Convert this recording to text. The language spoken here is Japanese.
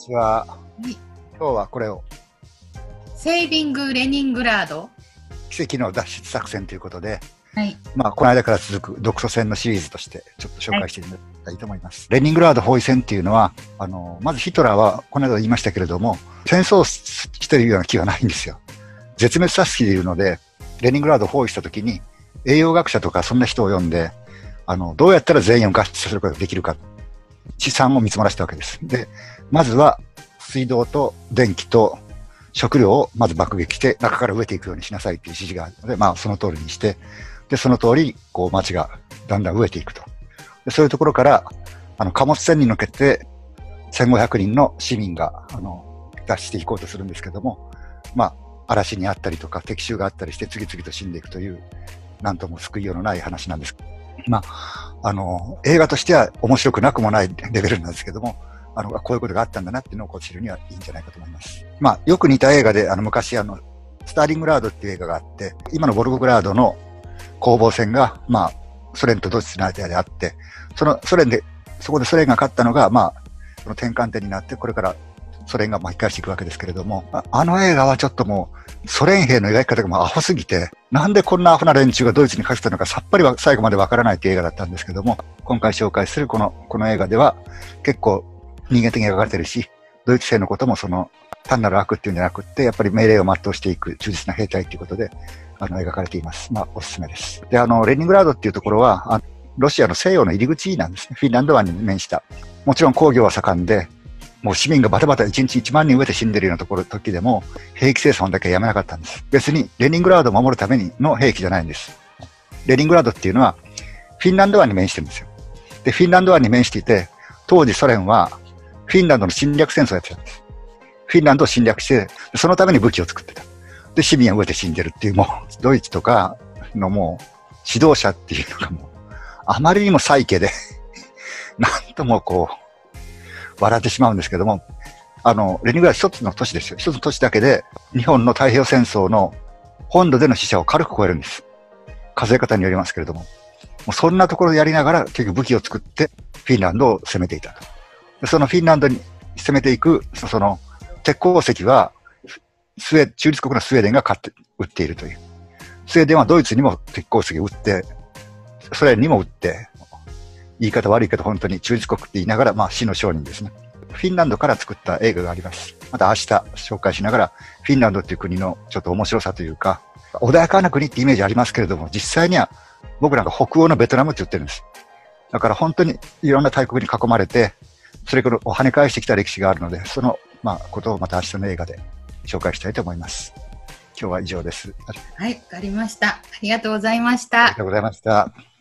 ちは。 はい。 今日はこれをセービングレニングラード。 奇跡の脱出作戦ということで、 はい。 この間から続く独ソ戦のシリーズとしてちょっと紹介してみたいと思います。レニングラード包囲戦っていうのは、まずヒトラーはこの間言いましたけれども、戦争をしているような気はないんですよ。絶滅させているので、レニングラードを包囲したときに、栄養学者とかそんな人を呼んで、どうやったら全員を脱出させることができるか、試算を見積もらせたわけです。で、まずは水道と電気と食料をまず爆撃して中から飢えていくようにしなさいっていう指示があるので、その通りにして、で、その通り、街がだんだん飢えていくと。で、そういうところから、貨物船に乗っけて、1500人の市民が、脱していこうとするんですけども、嵐にあったりとか、敵襲があったりして、次々と死んでいくという、なんとも救いようのない話なんです。映画としては面白くなくもないレベルなんですけども、こういうことがあったんだなっていうのを知るにはいいんじゃないかと思います。よく似た映画で、昔、スターリングラードっていう映画があって、今のボルゴグラードの攻防戦が、ソ連とドイツの間であって、そこでソ連が勝ったのが、その転換点になって、これからソ連が巻き返していくわけですけれども、あの映画はちょっともう、ソ連兵の描き方がアホすぎて、なんでこんなアホな連中がドイツに勝てたのかさっぱりは最後までわからないという映画だったんですけども、今回紹介するこの映画では、結構人間的に描かれてるし、ドイツ兵のことも単なる悪っていうんじゃなくって、やっぱり命令を全うしていく忠実な兵隊ということで、描かれています。おすすめです。で、レニングラードっていうところは、ロシアの西洋の入り口なんですね。フィンランド湾に面した。もちろん工業は盛んで、もう市民がバタバタ1日1万人飢えて死んでるような時でも、兵器生産だけはやめなかったんです。別にレニングラードを守るためにの兵器じゃないんです。レニングラードっていうのは、フィンランド湾に面してるんですよ。で、フィンランド湾に面していて、当時ソ連は、フィンランドの侵略戦争をやってたんです。フィンランドを侵略して、そのために武器を作ってた。で、市民は飢えて死んでるっていう、もう、ドイツとかのもう、指導者っていうのがもう、あまりにもサイケでなんとも笑ってしまうんですけども、レニングラードは一つの都市ですよ。一つの都市だけで、日本の太平洋戦争の本土での死者を軽く超えるんです。数え方によりますけれども。もうそんなところでやりながら、結局武器を作って、フィンランドを攻めていたと。でそのフィンランドに攻めていく、鉄鉱石は、中立国のスウェーデンが売っているという。スウェーデンはドイツにも鉄鉱石を売って、ソ連にも売って、言い方悪いけど本当に中立国って言いながら、死の商人ですね。フィンランドから作った映画があります。また明日紹介しながら、フィンランドっていう国のちょっと面白さというか、穏やかな国ってイメージありますけれども、実際には僕なんか北欧のベトナムって言ってるんです。だから本当にいろんな大国に囲まれて、それを跳ね返してきた歴史があるので、ことをまた明日の映画で紹介したいと思います。今日は以上です。 はい、わかりました。ありがとうございました。 ありがとうございました。